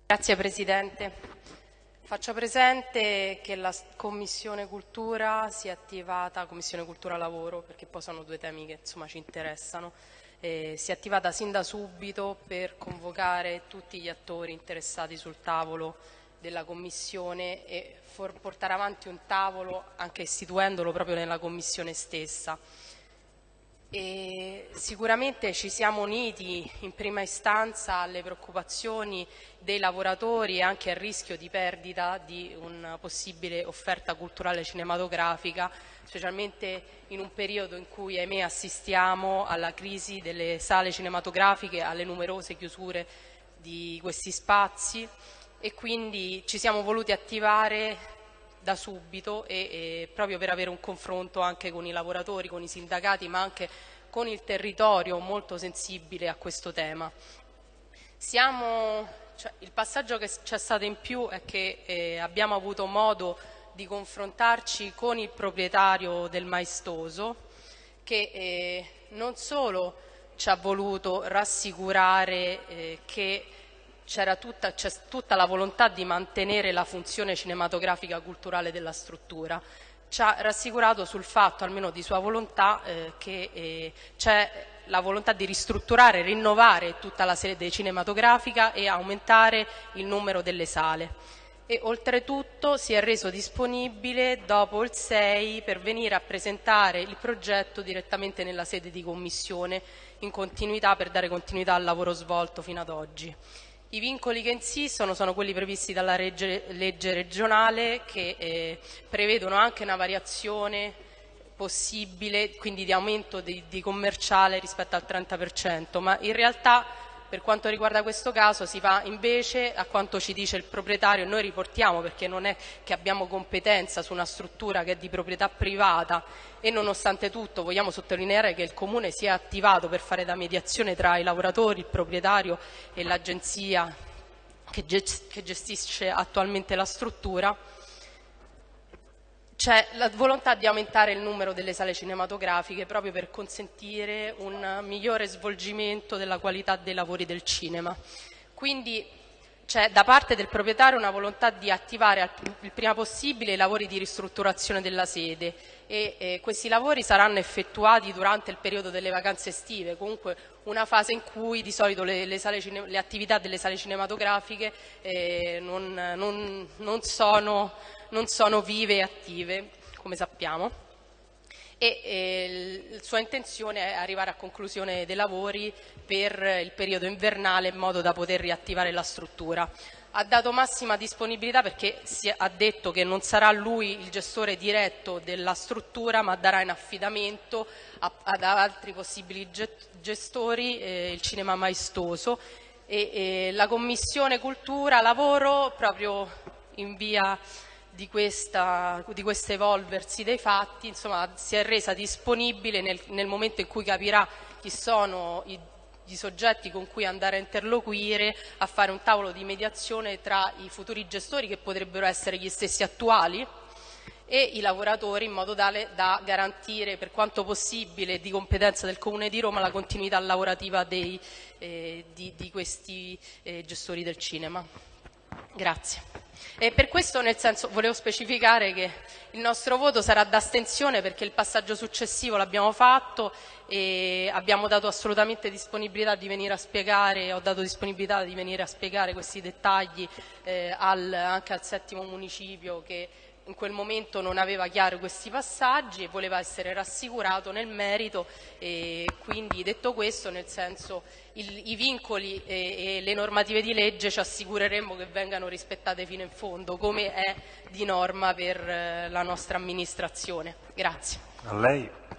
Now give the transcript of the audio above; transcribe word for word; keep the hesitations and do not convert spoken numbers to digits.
Grazie Presidente. Faccio presente che la Commissione Cultura si è attivata, Commissione Cultura Lavoro, perché poi sono due temi che insomma ci interessano, eh, si è attivata sin da subito per convocare tutti gli attori interessati sul tavolo della Commissione e for- portare avanti un tavolo anche istituendolo proprio nella Commissione stessa. E sicuramente ci siamo uniti in prima istanza alle preoccupazioni dei lavoratori e anche al rischio di perdita di una possibile offerta culturale cinematografica, specialmente in un periodo in cui, ahimè, assistiamo alla crisi delle sale cinematografiche, alle numerose chiusure di questi spazi, e quindi ci siamo voluti attivare da subito e, e proprio per avere un confronto anche con i lavoratori, con i sindacati, ma anche con il territorio molto sensibile a questo tema. Siamo, cioè, il passaggio che c'è stato in più è che eh, abbiamo avuto modo di confrontarci con il proprietario del Maestoso, che eh, non solo ci ha voluto rassicurare eh, che c'era tutta, c'è tutta la volontà di mantenere la funzione cinematografica culturale della struttura, ci ha rassicurato sul fatto, almeno di sua volontà, eh, che eh, c'è la volontà di ristrutturare, rinnovare tutta la sede cinematografica e aumentare il numero delle sale. E oltretutto si è reso disponibile dopo il sei per venire a presentare il progetto direttamente nella sede di commissione, in continuità, per dare continuità al lavoro svolto fino ad oggi. I vincoli che insistono sono quelli previsti dalla legge, legge regionale, che eh, prevedono anche una variazione possibile, quindi di aumento di, di commerciale rispetto al trenta per cento, ma in realtà per quanto riguarda questo caso si va invece a quanto ci dice il proprietario, e noi riportiamo, perché non è che abbiamo competenza su una struttura che è di proprietà privata, e nonostante tutto vogliamo sottolineare che il Comune si è attivato per fare da mediazione tra i lavoratori, il proprietario e l'agenzia che gestisce attualmente la struttura. C'è la volontà di aumentare il numero delle sale cinematografiche proprio per consentire un migliore svolgimento della qualità dei lavori del cinema. Quindi c'è da parte del proprietario una volontà di attivare il prima possibile i lavori di ristrutturazione della sede e eh, questi lavori saranno effettuati durante il periodo delle vacanze estive, comunque una fase in cui di solito le, le, sale cine, le attività delle sale cinematografiche eh, non, non, non sono non sono vive e attive, come sappiamo, e eh, la sua intenzione è arrivare a conclusione dei lavori per il periodo invernale in modo da poter riattivare la struttura. Ha dato massima disponibilità perché si ha detto che non sarà lui il gestore diretto della struttura, ma darà in affidamento a, ad altri possibili gestori eh, il cinema Maestoso, e eh, la Commissione Cultura Lavoro, proprio in via di, questa, di questo evolversi dei fatti, insomma, si è resa disponibile nel, nel momento in cui capirà chi sono i, i soggetti con cui andare a interloquire, a fare un tavolo di mediazione tra i futuri gestori, che potrebbero essere gli stessi attuali, e i lavoratori, in modo tale da garantire, per quanto possibile di competenza del Comune di Roma, la continuità lavorativa dei, eh, di, di questi eh, gestori del cinema. Grazie. E per questo, nel senso, volevo specificare che il nostro voto sarà d'astensione, perché il passaggio successivo l'abbiamo fatto e abbiamo dato assolutamente disponibilità di venire a spiegare, ho dato disponibilità di venire a spiegare questi dettagli eh, al, anche al settimo municipio, che in quel momento non aveva chiaro questi passaggi e voleva essere rassicurato nel merito. E quindi, detto questo, nel senso, il, i vincoli e, e le normative di legge ci assicureremo che vengano rispettate fino in fondo, come è di norma per eh, la nostra amministrazione. Grazie. A lei.